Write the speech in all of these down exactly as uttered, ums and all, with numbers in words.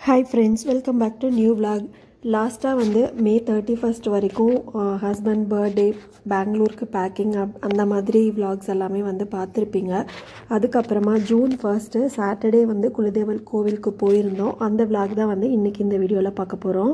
Hi friends, welcome back to new vlog. லாஸ்ட்டாக வந்து May thirty first வரைக்கும் husband birthday பெங்களூருக்கு பேக்கிங் அப் அந்த மாதிரி விலாக்ஸ் எல்லாமே வந்து பார்த்துருப்பீங்க. அதுக்கப்புறமா ஜூன் ஃபர்ஸ்ட்டு சாட்டர்டே வந்து குலதெய்வம் கோவிலுக்கு போயிருந்தோம். அந்த விலாக் தான் வந்து இன்றைக்கி இந்த வீடியோவில் பார்க்க போகிறோம்.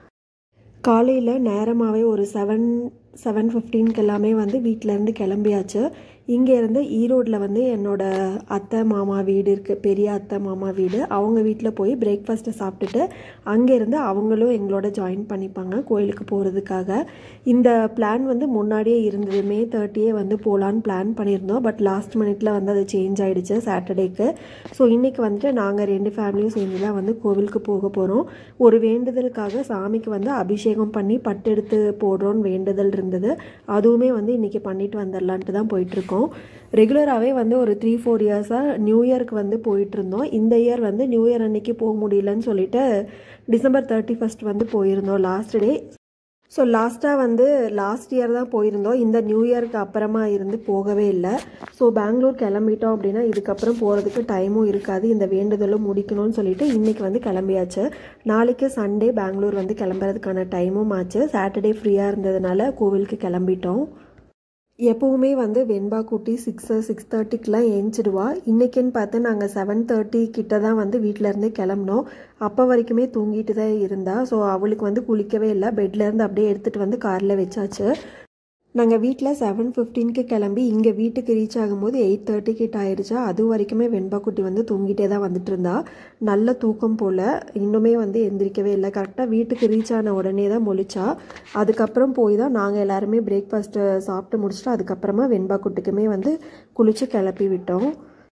காலையில் நேரமாகவே ஒரு செவன் செவன் ஃபிஃப்டீனுக்கு எல்லாமே வந்து வீட்டிலேருந்து கிளம்பியாச்சு. இங்கேருந்து ஈரோடில் வந்து என்னோடய அத்தை மாமா வீடு இருக்குது, பெரிய அத்தை மாமா வீடு. அவங்க வீட்டில் போய் பிரேக்ஃபாஸ்ட்டை சாப்பிட்டுட்டு அங்கேருந்து அவங்களும் எங்களோட ஜாயின் பண்ணிப்பாங்க கோயிலுக்கு போகிறதுக்காக. இந்த பிளான் வந்து முன்னாடியே இருந்தது, மே தேர்ட்டியே வந்து போகலான்னு பிளான் பண்ணியிருந்தோம். பட் லாஸ்ட் மினிட்ல வந்து அது சேஞ்ச் ஆகிடுச்சு சாட்டர்டேக்கு. ஸோ இன்றைக்கி வந்துட்டு நாங்கள் ரெண்டு ஃபேமிலியும் சேர்ந்து தான் வந்து கோவிலுக்கு போக போகிறோம். ஒரு வேண்டுதலுக்காக சாமிக்கு வந்து அபிஷேகம் பண்ணி பட்டெடுத்து போடுறோன்னு வேண்டுதல் இருந்தது. அதுவுமே வந்து இன்றைக்கி பண்ணிட்டு வந்துடலான்ட்டு தான் போயிட்டுருக்கோம். ரெகுலராகவே வந்து ஒரு த்ரீ ஃபோர் இயர்ஸாக நியூ இயருக்கு வந்து போயிட்டுருந்தோம். இந்த இயர் வந்து நியூ இயர் அன்றைக்கி போக முடியலன்னு சொல்லிட்டு டிசம்பர் தேர்ட்டி ஃபஸ்ட் வந்து போயிருந்தோம் லாஸ்ட் டே. ஸோ லாஸ்ட்டாக வந்து லாஸ்ட் இயர் தான் போயிருந்தோம். இந்த நியூ இயருக்கு அப்புறமா இருந்து போகவே இல்லை. ஸோ பெங்களூர் கிளம்பிட்டோம் அப்படின்னா இதுக்கப்புறம் போகிறதுக்கு டைமும் இருக்காது, இந்த வேண்டுதலும் முடிக்கணும்னு சொல்லிட்டு இன்றைக்கி வந்து கிளம்பியாச்சு. நாளைக்கு சண்டே பெங்களூர் வந்து கிளம்புறதுக்கான டைமும் ஆச்சு. சாட்டர்டே ஃப்ரீயாக இருந்ததுனால கோவிலுக்கு கிளம்பிட்டோம். எப்போவுமே வந்து வெண்பா குட்டி சிக்ஸு சிக்ஸ் தேர்ட்டிக்கெலாம் ஏஞ்சிடுவா. இன்றைக்கின்னு பார்த்து நாங்கள் செவன் தேர்ட்டி கிட்ட தான் வந்து வீட்டிலேருந்தே கிளம்புனோம். அப்போ வரைக்குமே தூங்கிட்டு தான் இருந்தா. ஸோ அவளுக்கு வந்து குளிக்கவே இல்லை, பெட்லேருந்து அப்படியே எடுத்துகிட்டு வந்து காரில் வச்சாச்சு. நாங்கள் வீட்டில் செவன் ஃபிஃப்டீனுக்கு கிளம்பி இங்கே வீட்டுக்கு ரீச் ஆகும்போது எயிட் தேர்ட்டி கிட்ட ஆயிடுச்சா. அது வரைக்குமே வெண்பா குட்டி வந்து தூங்கிட்டே தான் வந்துட்டு இருந்தா. நல்ல தூக்கம் போல், இன்னுமே வந்து எந்திரிக்கவே இல்லை. கரெக்டாக வீட்டுக்கு ரீச் ஆன உடனே தான் முழிச்சா. அதுக்கப்புறம் போய் தான் நாங்கள் எல்லாருமே பிரேக்ஃபாஸ்ட்டு சாப்பிட்டு முடிச்சுட்டு அதுக்கப்புறமா வெண்பா குட்டிக்குமே வந்து குளித்து கிளப்பி விட்டோம்.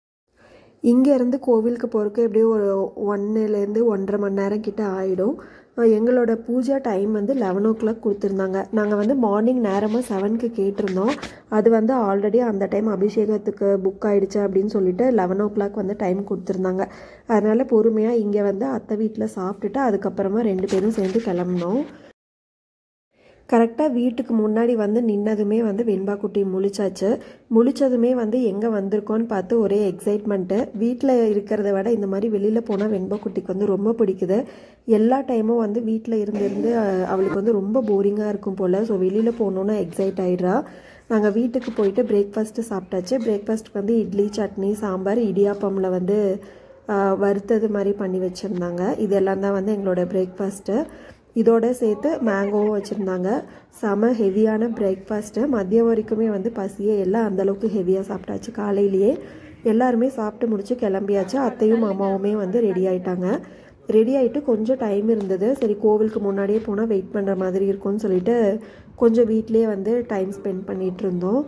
இங்கேருந்து கோவிலுக்கு போகிறதுக்கு எப்படியும் ஒரு ஒன்னுலேருந்து ஒன்றரை மணி நேரம் கிட்ட ஆகிடும். எங்களோட பூஜா டைம் வந்து லெவன் ஓ கிளாக் கொடுத்துருந்தாங்க. நாங்கள் வந்து மார்னிங் நேரமாக செவனுக்கு கேட்டிருந்தோம். அது வந்து ஆல்ரெடி அந்த டைம் அபிஷேகத்துக்கு புக் ஆகிடுச்சு அப்படின்னு சொல்லிட்டு லெவன் ஓ கிளாக் வந்து டைம் கொடுத்துருந்தாங்க. அதனால் பொறுமையாக இங்கே வந்து அத்தை வீட்டில் சாப்பிட்டுட்டு அதுக்கப்புறமா ரெண்டு பேரும் சேர்ந்து கிளம்புனோம். கரெக்டாக வீட்டுக்கு முன்னாடி வந்து நின்னதுமே வந்து வெண்பா குட்டி முழிச்சாச்சு. முழிச்சதுமே வந்து எங்கே வந்திருக்கோன்னு பார்த்து ஒரே எக்ஸைட்மெண்ட்டு. வீட்டில் இருக்கிறத விட இந்த மாதிரி வெளியில் போனால் வெண்பா குட்டிக்கு வந்து ரொம்ப பிடிக்குது. எல்லா டைமும் வந்து வீட்டில் இருந்து இருந்து அவளுக்கு வந்து ரொம்ப போரிங்காக இருக்கும் போல். ஸோ வெளியில் போகணுன்னு எக்ஸைட் ஆகிடுறா. நாங்கள் வீட்டுக்கு போயிட்டு பிரேக்ஃபாஸ்ட்டு சாப்பிட்டாச்சு. பிரேக்ஃபாஸ்ட்டுக்கு வந்து இட்லி, சட்னி, சாம்பார், இடியாப்பமில் வந்து வறுத்தது மாதிரி பண்ணி வச்சுருந்தாங்க. இதெல்லாம் தான் வந்து எங்களோட பிரேக்ஃபாஸ்ட்டு. இதோட சேர்த்து மேங்கோவும் வச்சுருந்தாங்க. செம ஹெவியான பிரேக்ஃபாஸ்ட்டு. மதியம் வரைக்குமே வந்து பசியே எல்லாம் அந்தளவுக்கு ஹெவியாக சாப்பிட்டாச்சு. காலையிலேயே எல்லாருமே சாப்பிட்டு முடிச்சு கிளம்பியாச்சு. அத்தையும் மாமாவுமே வந்து ரெடி ஆகிட்டாங்க. ரெடி ஆகிட்டு கொஞ்சம் டைம் இருந்தது. சரி கோவிலுக்கு முன்னாடியே போனால் வெயிட் பண்ணுற மாதிரி இருக்கும்னு சொல்லிட்டு கொஞ்சம் வீட்லேயே வந்து டைம் ஸ்பெண்ட் பண்ணிகிட்டு இருந்தோம்.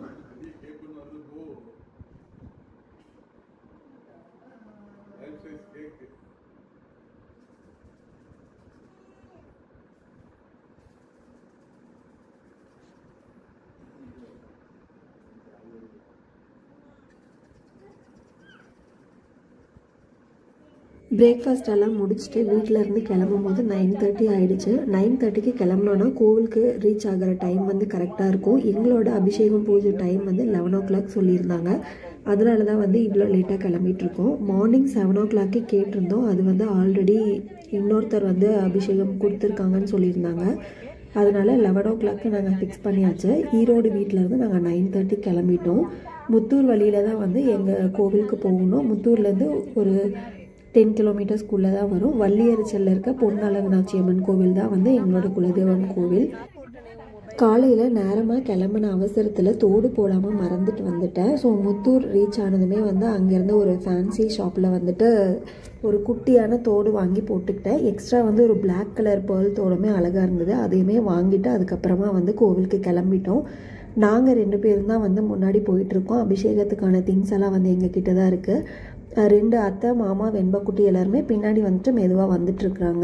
பிரேக்ஃபாஸ்ட் எல்லாம் முடிச்சுட்டு வீட்டிலேருந்து கிளம்பும் போது நைன் தேர்ட்டி ஆகிடுச்சு. நைன் தேர்ட்டிக்கு கிளம்புனோன்னா கோவிலுக்கு ரீச் ஆகிற டைம் வந்து கரெக்டாக இருக்கும். எங்களோட அபிஷேகம் பூஜை டைம் வந்து லெவன் ஓ கிளாக் சொல்லியிருந்தாங்க. அதனால தான் வந்து இவ்வளோ லேட்டாக கிளம்பிகிட்ருக்கோம். மார்னிங் செவன் ஓ கிளாக்கே கேட்டிருந்தோம். அது வந்து ஆல்ரெடி இன்னொருத்தர் வந்து அபிஷேகம் கொடுத்துருக்காங்கன்னு சொல்லியிருந்தாங்க. அதனால லெவன் ஓ கிளாக்கு நாங்கள் ஃபிக்ஸ் பண்ணியாச்சு. ஈரோடு வீட்டிலேருந்து நாங்கள் நைன் தேர்ட்டி கிளம்பிட்டோம். முத்தூர் வழியில் தான் வந்து எங்கள் கோவிலுக்கு போகணும். முத்தூர்லேருந்து ஒரு டென் கிலோமீட்டர்ஸ்குள்ளே தான் வரும். வள்ளியரிச்சலில் இருக்க பொன்னழகனாச்சி அம்மன் கோவில் தான் வந்து எங்களோட குலதெய்வம் கோவில். காலையில் நேரமாக கிளம்பின அவசரத்தில் தோடு போடாமல் மறந்துட்டு வந்துட்டேன். ஸோ முத்தூர் ரீச் ஆனதுமே வந்து அங்கேருந்து ஒரு ஃபேன்சி ஷாப்பில் வந்துட்டு ஒரு குட்டியான தோடு வாங்கி போட்டுக்கிட்டேன். எக்ஸ்ட்ரா வந்து ஒரு பிளாக் கலர் பேர்ல் தோடுமே அழகாக இருந்தது, அதையுமே வாங்கிட்டு அதுக்கப்புறமா வந்து கோவிலுக்கு கிளம்பிட்டோம். நாங்கள் ரெண்டு பேரும் தான் வந்து முன்னாடி போயிட்டுருக்கோம். அபிஷேகத்துக்கான திங்ஸ் எல்லாம் வந்து எங்கள் கிட்ட தான் இருக்குது. ரெண்டு அத்தை மாமா வெண்பா குட்டி எல்லாருமே பின்னாடி வந்துட்டு மெதுவாக வந்துட்டுருக்குறாங்க.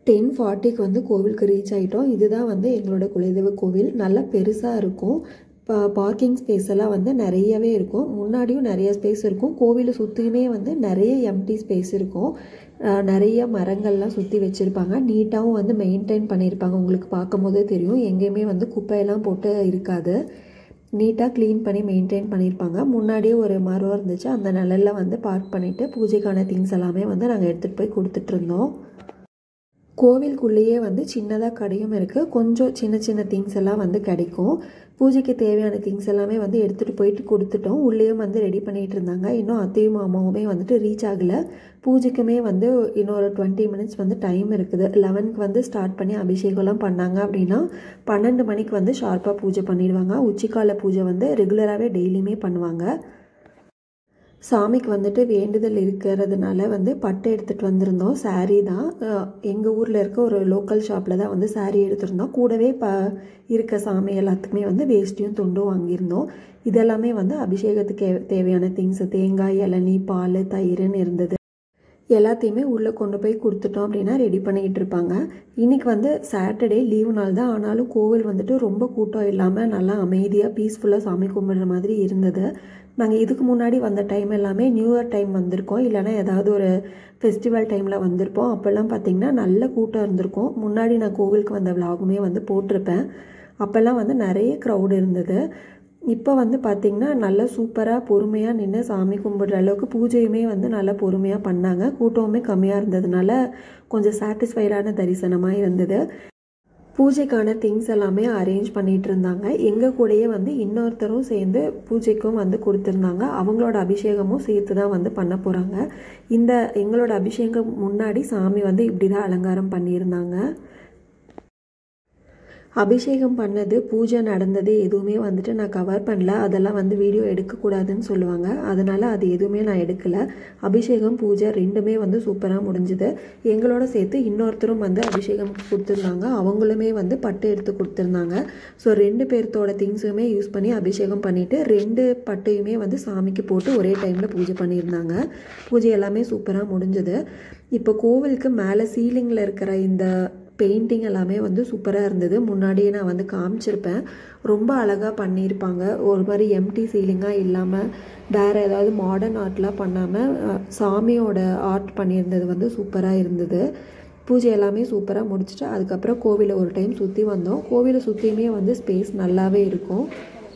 டென் ஃபார்ட்டிக்கு வந்து கோவிலுக்கு ரீச் ஆகிட்டோம். இதுதான் வந்து எங்களோட குலதெய்வ கோவில். நல்லா பெருசாக இருக்கும். இப்போ பார்க்கிங் ஸ்பேஸ் எல்லாம் வந்து நிறையவே இருக்கும். முன்னாடியும் நிறைய ஸ்பேஸ் இருக்கும். கோவிலை சுற்றியுமே வந்து நிறைய எம்டி ஸ்பேஸ் இருக்கும். நிறைய மரங்கள்லாம் சுற்றி வச்சுருப்பாங்க. நீட்டாகவும் வந்து மெயின்டைன் பண்ணியிருப்பாங்க. உங்களுக்கு பார்க்கும் போதே தெரியும், எங்கேயுமே வந்து குப்பையெல்லாம் போட்டு இருக்காது. நீட்டாக க்ளீன் பண்ணி மெயின்டைன் பண்ணியிருப்பாங்க. முன்னாடியே ஒரு மரம் இருந்துச்சு, அந்த நிழலில் வந்து பார்க் பண்ணிவிட்டு பூஜைக்கான திங்ஸ் எல்லாமே வந்து நாங்கள் எடுத்துகிட்டு போய் கொடுத்துட்ருந்தோம். கோவிலுக்குள்ளேயே வந்து சின்னதாக கடையும் இருக்குது. கொஞ்சம் சின்ன சின்ன திங்ஸ் எல்லாம் வந்து கிடைக்கும். பூஜைக்கு தேவையான திங்ஸ் எல்லாமே வந்து எடுத்துகிட்டு போயிட்டு கொடுத்துட்டோம். உள்ளேயும் வந்து ரெடி பண்ணிகிட்டு இருந்தாங்க. இன்னும் அத்தையும் மாமாவுமே வந்துட்டு ரீச் ஆகலை. பூஜைக்குமே வந்து இன்னொரு டுவெண்ட்டி மினிட்ஸ் வந்து டைம் இருக்குது. லெவனுக்கு வந்து ஸ்டார்ட் பண்ணி அபிஷேகம்லாம் பண்ணாங்க அப்படின்னா பன்னெண்டு மணிக்கு வந்து ஷார்ப்பாக பூஜை பண்ணிடுவாங்க. உச்சிக்கால பூஜை வந்து ரெகுலராகவே டெய்லியுமே பண்ணுவாங்க. சாமிக்கு வந்துட்டு வேண்டுதல் இருக்கிறதுனால வந்து பட்டு எடுத்துகிட்டு வந்திருந்தோம். சாரீ தான் எங்கள் ஊரில் இருக்க ஒரு லோக்கல் ஷாப்பில் தான் வந்து சாரீ எடுத்திருந்தோம். கூடவே ப இருக்க சாமி எல்லாத்துக்குமே வந்து வேஷ்டியும் துண்டும் வாங்கியிருந்தோம். இதெல்லாமே வந்து அபிஷேகத்துக்கு தேவையான திங்ஸ், தேங்காய், இளநீ, பால், தயிர்னு இருந்தது. எல்லாத்தையுமே உள்ளே கொண்டு போய் கொடுத்துட்டோம் அப்படின்னா ரெடி பண்ணிக்கிட்டு இருப்பாங்க. இன்றைக்கி வந்து சாட்டர்டே லீவு நாள் தான். ஆனாலும் கோவில் வந்துட்டு ரொம்ப கூட்டம் இல்லாமல் நல்லா அமைதியாக பீஸ்ஃபுல்லாக சாமி கும்பிட்ற மாதிரி இருந்தது. நாங்கள் இதுக்கு முன்னாடி வந்த டைம் எல்லாமே நியூ இயர் டைம் வந்திருக்கோம், இல்லைனா ஏதாவது ஒரு ஃபெஸ்டிவல் டைமில் வந்திருப்போம். அப்போல்லாம் பார்த்திங்கன்னா நல்ல கூட்டம் இருந்திருக்கும். முன்னாடி நான் கோவிலுக்கு வந்த விலாகுமே வந்து போட்டிருப்பேன். அப்போல்லாம் வந்து நிறைய க்ரௌடு இருந்தது. இப்போ வந்து பார்த்திங்கன்னா நல்லா சூப்பராக பொறுமையாக நின்று சாமி கும்பிடுற அளவுக்கு பூஜையுமே வந்து நல்லா பொறுமையாக பண்ணாங்க. கூட்டமுமே கம்மியாக இருந்ததுனால கொஞ்சம் சாட்டிஸ்ஃபைடான தரிசனமாக இருந்தது. பூஜைக்கான திங்ஸ் எல்லாமே அரேஞ்ச் பண்ணிகிட்டு இருந்தாங்க. எங்கள் கூடயே வந்து இன்னொருத்தரும் சேர்ந்து பூஜைக்கும் வந்து கொடுத்துருந்தாங்க. அவங்களோட அபிஷேகமும் சேர்த்து தான் வந்து பண்ண போகிறாங்க. இந்த எங்களோட அபிஷேகம் முன்னாடி சாமி வந்து இப்படி தான் அலங்காரம் பண்ணியிருந்தாங்க. அபிஷேகம் பண்ணது, பூஜை நடந்தது எதுவுமே வந்துட்டு நான் கவர் பண்ணல. அதெல்லாம் வந்து வீடியோ எடுக்கக்கூடாதுன்னு சொல்லுவாங்க. அதனால் அது எதுவுமே நான் எடுக்கலை. அபிஷேகம் பூஜை ரெண்டுமே வந்து சூப்பராக முடிஞ்சுது. எங்களோட சேர்த்து இன்னொருத்தரும் வந்து அபிஷேகம் கொடுத்துருந்தாங்க. அவங்களுமே வந்து பட்டு எடுத்து கொடுத்துருந்தாங்க. ஸோ ரெண்டு பேர்த்தோட திங்ஸுமே யூஸ் பண்ணி அபிஷேகம் பண்ணிவிட்டு ரெண்டு பட்டையுமே வந்து சாமிக்கு போட்டு ஒரே டைமில் பூஜை பண்ணியிருந்தாங்க. பூஜை எல்லாமே சூப்பராக முடிஞ்சுது. இப்போ கோவிலுக்கு மேலே சீலிங்கில் இருக்கிற இந்த பெயிண்டிங் எல்லாமே வந்து சூப்பராக இருந்தது. முன்னாடியே நான் வந்து காமிச்சிருப்பேன். ரொம்ப அழகாக பண்ணியிருப்பாங்க. ஒரு மாதிரி எம்டி சீலிங்காக இல்லாமல் வேறு ஏதாவது மாடர்ன் ஆர்ட்லாம் பண்ணாமல் சாமியோட ஆர்ட் பண்ணியிருந்தது வந்து சூப்பராக இருந்தது. பூஜை எல்லாமே சூப்பராக முடிச்சுட்டு அதுக்கப்புறம் கோவிலை ஒரு டைம் சுற்றி வந்தோம். கோவிலை சுற்றியுமே வந்து ஸ்பேஸ் நல்லாவே இருக்கும்.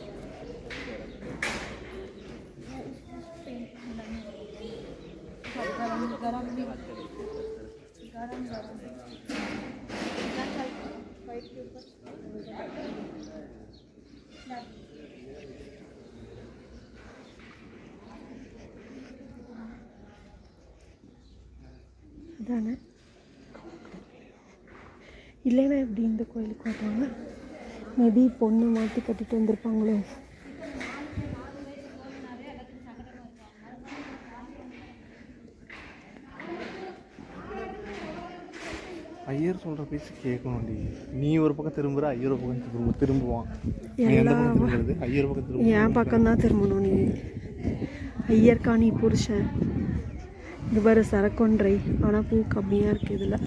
அதானே இல்லைன்னா எப்படி இந்த கோயிலுக்கு வருவாங்க? மேபி பொண்ணு மாற்றி கட்டிட்டு வந்திருப்பாங்களோ. ஐயர் சொல்கிற பேச்சு கேட்கணும்டி. நீ ஒரு பக்கம் திரும்புகிற, ஐயர் ஒரு பக்கம் திரும்ப திரும்புவான். ஐயர் பக்கம் திரும்ப என் பக்கம் தான் திரும்பணும். நீ ஐயர்கா, நீ புருஷன். இது வர சரக்கொன்றை, ஆனால் பூ கம்மியாக இருக்குது இதில்.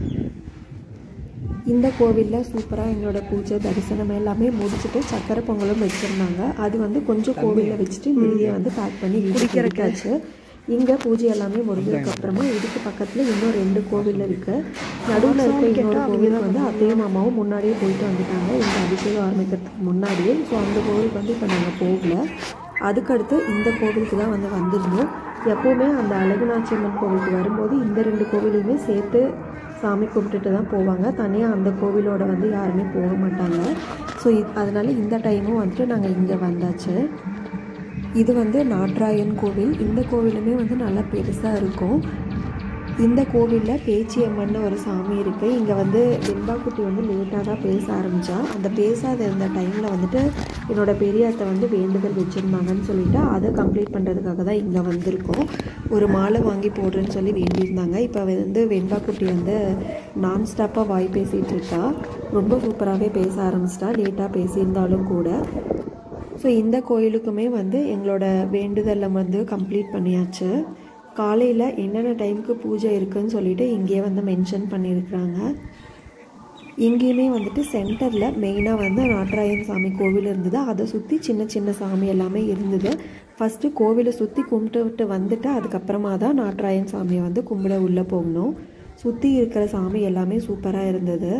இந்த கோவிலில் சூப்பராக எங்களோட பூஜை தரிசனம் எல்லாமே முடிச்சுட்டு சக்கரை பொங்கலும் வச்சுருந்தாங்க. அது வந்து கொஞ்சம் கோவிலில் வச்சுட்டு மீதியை வந்து பேக் பண்ணி குடிக்கிறக்காச்சு. இங்கே பூஜை எல்லாமே முடிஞ்சதுக்கப்புறமா இதுக்கு பக்கத்தில் இன்னும் ரெண்டு கோவில் இருக்குது. நடுவில் இருக்க இன்னொரு கோவிலுக்கு வந்து அத்தையும் மாமாவும் முன்னாடியே போயிட்டு வந்துட்டாங்க, இந்த அபிஷேகம் ஆரம்பிக்கிறதுக்கு முன்னாடியே. ஸோ அந்த கோவிலுக்கு வந்து இப்போ நாங்கள் போகல. அதுக்கடுத்து இந்த கோவிலுக்கு தான் வந்து வந்திருந்தோம். எப்போவுமே அந்த அழகுநாச்சியம்மன் கோவிலுக்கு வரும்போது இந்த ரெண்டு கோவிலையுமே சேர்த்து சாமி கும்பிட்டுட்டு தான் போவாங்க. தனியாக அந்த கோவிலோட வந்து யாருமே போக மாட்டாங்க. ஸோ அதனால் இந்த டைமும் வந்துட்டு நாங்கள் இங்கே வந்தாச்சு. இது வந்து நாட்ராயன் கோவில். இந்த கோவிலுமே வந்து நல்லா பெருசாக இருக்கும். இந்த கோவிலில் பேச்சியம்மன் ஒரு சாமி இருக்குது. இங்கே வந்து வெண்பாக்குட்டி வந்து லேட்டாக தான் பேச ஆரம்பித்தா. அந்த பேசாத இருந்த டைமில் வந்துட்டு என்னோடய பெரியாத்தை வந்து வேண்டுதல் வச்சுருந்தாங்கன்னு சொல்லிவிட்டு அதை கம்ப்ளீட் பண்ணுறதுக்காக தான் இங்கே வந்திருக்கோம். ஒரு மாலை வாங்கி போடுறேன்னு சொல்லி வேண்டியிருந்தாங்க. இப்போ வந்து வெண்பாக்குட்டி வந்து நான் ஸ்டாப்பாக வாய் பேசிகிட்டு இருக்கா. ரொம்ப சூப்பராகவே பேச ஆரம்பிச்சிட்டா, லேட்டாக பேசியிருந்தாலும் கூட. ஸோ இந்த கோயிலுக்குமே வந்து எங்களோட வேண்டுதலை வந்து கம்ப்ளீட் பண்ணியாச்சு. காலையில் என்னென்ன டைமுக்கு பூஜை இருக்குதுன்னு சொல்லிட்டு இங்கேயே வந்து மென்ஷன் பண்ணியிருக்கிறாங்க. இங்கேயுமே வந்துட்டு சென்டரில் மெயினாக வந்து நாட்டராயன் சாமி கோவில் இருந்தது. அதை சுற்றி சின்ன சின்ன சாமி எல்லாமே இருந்தது. ஃபஸ்ட்டு கோவிலை சுற்றி கும்பிட்டு விட்டு வந்துட்டு அதுக்கப்புறமா தான் நாட்டராயன் சாமியை வந்து கும்பிட உள்ளே போகணும். சுற்றி இருக்கிற சாமி எல்லாமே சூப்பராக இருந்தது.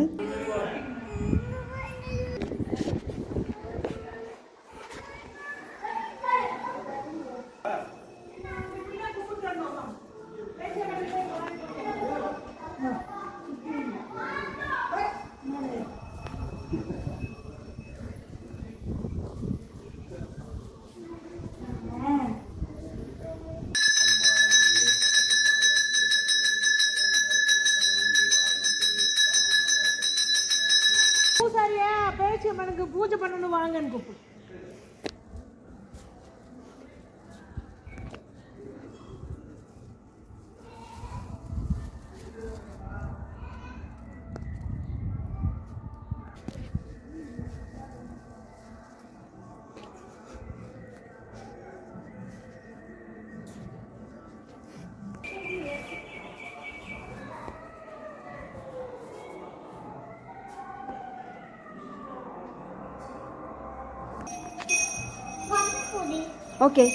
பூசாரியா பேச்சு மனுக்கு பூஜை பண்ணணும் வாங்கன்னு கூப்பிடு. ஓகே.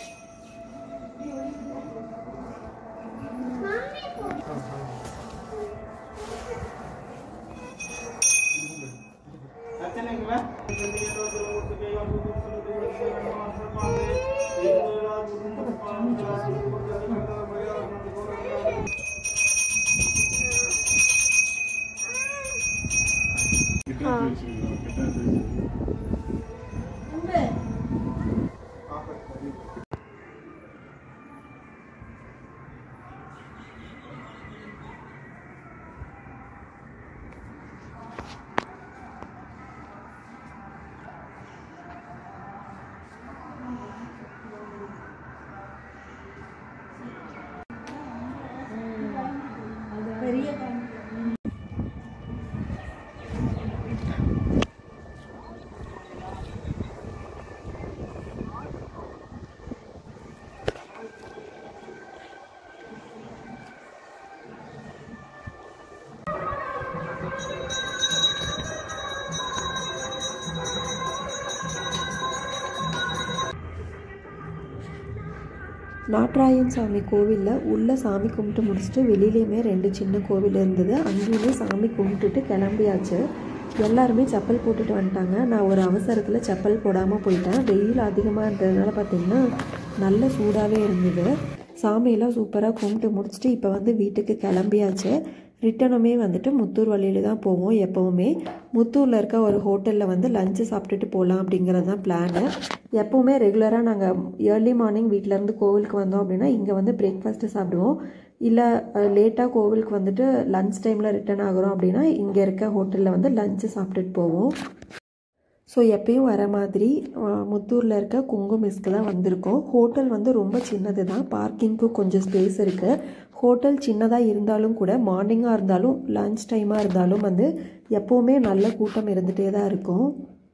நாட்டராயன் சாமி கோவிலில் உள்ள சாமி கும்பிட்டு முடிச்சுட்டு வெளியிலையுமே ரெண்டு சின்ன கோவில் இருந்தது. அங்கேயுமே சாமி கும்பிட்டுட்டு கிளம்பியாச்சு. எல்லாருமே செப்பல் போட்டுட்டு வந்துட்டாங்க. நான் ஒரு அவசரத்தில் செப்பல் போடாமல் போயிட்டேன். வெயில் அதிகமாக இருந்ததுனால பார்த்திங்கன்னா நல்ல சூடாகவே இருந்தது. சாமியெல்லாம் சூப்பராக கும்பிட்டு முடிச்சுட்டு இப்போ வந்து வீட்டுக்கு கிளம்பியாச்சு. ரிட்டனுமே வந்துட்டு முத்தூர் வழியில் தான் போவோம். எப்போவுமே முத்தூரில் இருக்க ஒரு ஹோட்டலில் வந்து லஞ்சு சாப்பிட்டுட்டு போகலாம் அப்படிங்கிறது தான் பிளானு. எப்போவுமே ரெகுலராக நாங்கள் ஏர்லி மார்னிங் வீட்டிலேருந்து கோவிலுக்கு வந்தோம் அப்படின்னா இங்கே வந்து பிரேக்ஃபாஸ்ட்டு சாப்பிடுவோம். இல்லை லேட்டாக கோவிலுக்கு வந்துட்டு லன்ச் டைமில் ரிட்டன் ஆகிறோம் அப்படின்னா இங்கே இருக்க ஹோட்டலில் வந்து லஞ்சு சாப்பிட்டுட்டு போவோம். ஸோ எப்பயும் வர மாதிரி முத்தூரில் இருக்க குங்கு மெஸ்க்கு தான் வந்திருக்கோம். ஹோட்டல் வந்து ரொம்ப சின்னது தான். பார்க்கிங்க்கு கொஞ்சம் ஸ்பேஸ் இருக்குது. ஹோட்டல் சின்னதாக இருந்தாலும் கூட மார்னிங்காக இருந்தாலும் லன்ச் டைமாக இருந்தாலும் வந்து எப்போவுமே நல்ல கூட்டம் இருந்துகிட்டே தான் இருக்கும்.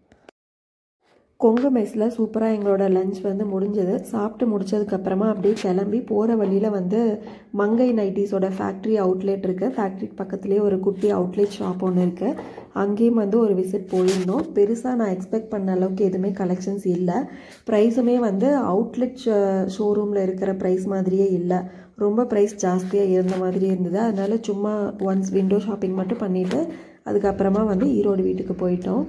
கொங்கு மெஸ்ஸில் சூப்பராக எங்களோட லஞ்ச் வந்து முடிஞ்சது. சாப்பிட்டு முடிச்சதுக்கப்புறமா அப்படியே கிளம்பி போகிற வழியில் வந்து மங்கை நைட்டிஸோட ஃபேக்ட்ரி அவுட்லெட் இருக்குது. ஃபேக்ட்ரிக்கு பக்கத்துலேயே ஒரு குட்டி அவுட்லெட் ஷாப் ஒன்று இருக்குது. அங்கேயும் வந்து ஒரு விசிட் போயிருந்தோம். பெருசாக நான் எக்ஸ்பெக்ட் பண்ண அளவுக்கு எதுவுமே கலெக்ஷன்ஸ் இல்லை. ப்ரைஸுமே வந்து அவுட்லெட் ஷோரூமில் இருக்கிற ப்ரைஸ் மாதிரியே இல்லை. ரொம்ப ப்ரைஸ் ஜாஸ்தியாக இருந்த மாதிரி இருந்தது. அதனால் சும்மா ஒன்ஸ் விண்டோ ஷாப்பிங் மட்டும் பண்ணிவிட்டு அதுக்கப்புறமா வந்து ஈரோடு வீட்டுக்கு போயிட்டோம்.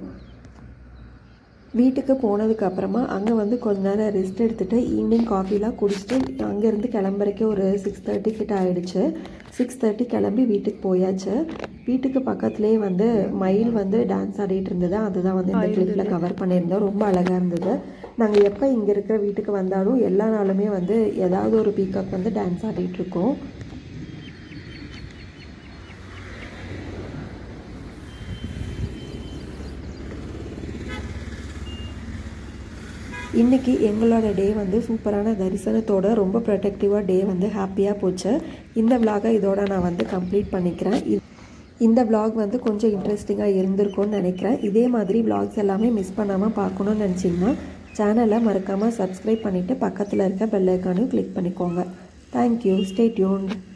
வீட்டுக்கு போனதுக்கப்புறமா அங்கே வந்து கொஞ்ச நேரம் ரெஸ்ட் எடுத்துகிட்டு ஈவினிங் காஃபிலாம் குடிச்சிட்டு அங்கேருந்து கிளம்புறக்கே ஒரு சிக்ஸ் தேர்ட்டி கிட்ட ஆகிடுச்சு. சிக்ஸ் தேர்ட்டி கிளம்பி வீட்டுக்கு போயாச்சு. வீட்டுக்கு பக்கத்துலேயே வந்து மயில் வந்து டான்ஸ் ஆடிட்டு இருந்தது. அதுதான் வந்து இந்த கிளிப்பில் கவர் பண்ணியிருந்தோம். ரொம்ப அழகாக இருந்தது. நாங்கள் எப்போ இங்கே இருக்கிற வீட்டுக்கு வந்தாலும் எல்லா நாளுமே வந்து ஏதாவது ஒரு பீகாக் வந்து டான்ஸ் ஆடிட்டுருக்கோம். இன்றைக்கி எங்களோட டே வந்து சூப்பரான தரிசனத்தோட ரொம்ப ப்ரொடெக்டிவாக டே வந்து ஹாப்பியாக போச்சு. இந்த விலாகை இதோட நான் வந்து கம்ப்ளீட் பண்ணிக்கிறேன். இந்த விலாக் வந்து கொஞ்சம் இன்ட்ரெஸ்டிங்காக இருந்திருக்கும்னு நினைக்கிறேன். இதே மாதிரி விலாக்ஸ் எல்லாமே மிஸ் பண்ணாமல் பார்க்கணுன்னு நினச்சிங்கன்னா சேனலை மறக்காமல் சப்ஸ்கிரைப் பண்ணிவிட்டு பக்கத்தில் இருக்க பெல் ஐக்கானையும் கிளிக் பண்ணிக்கோங்க. Thank you, stay tuned.